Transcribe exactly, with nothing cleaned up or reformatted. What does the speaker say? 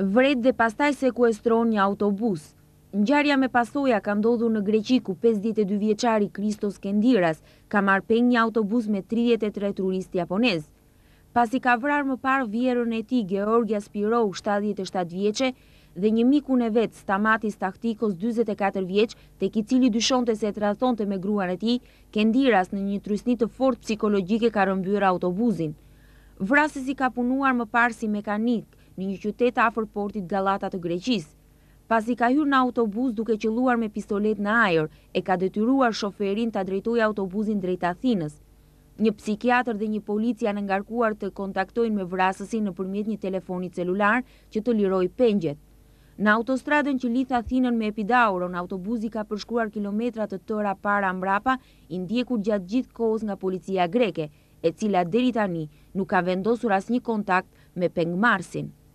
Vret dhe pastaj sekuestron një autobus. Ngjarja me pasoja ka ndodhur në Greqi ku pesëdhjetë e dy vjeçari Kristos Kendiras ka marrë peng një autobus me tridhjetë e tre turist japonez. Pasi ka vrarë më parë vjehrrën e tij Georgia Spirou, shtatëdhjetë e shtatë vjeçe, dhe një mikun e vet Stamatis Taktikos, dyzet e katër vjeç, tek i cili dyshonte se tradhtonte me gruan e tij, Kendiras në një trysni të fortë psikologjike ka rëmbyer autobusin. Vrasësi ka punuar më parë si mekanik në një qytet afër portit Gallata të Greqisë. Pasi ka hyrë në autobus duke qelluar me pistolet në ajër, e ka detyruar shoferin ta drejtojë autobusin drejt Athinës. Një psikiatër dhe një polici janë ngarkuar të kontaktojnë me vrasësin nëpërmjet një telefoni celular që të lirojë pengjet. Në autostradën që lidh Athinën me Epidauron, autobusi ka përshkruar kilometra të tëra para mbrapa, i ndjekur gjatë gjithë kohës nga policia greke, e cila deri tani nuk ka vendosur asnjë kontakt me pengmarrësin.